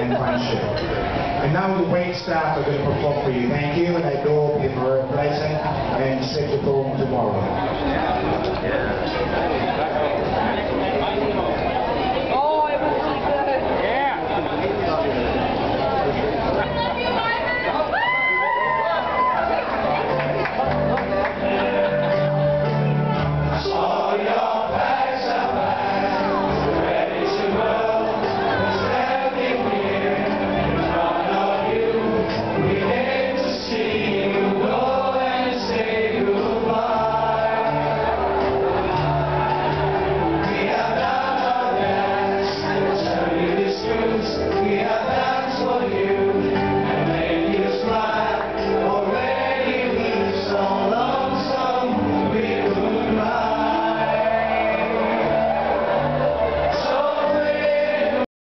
and friendship. And now the wait staff are going to perform for you. Thank you, and I do hope you're very pleasant and safe at home tomorrow. Yeah.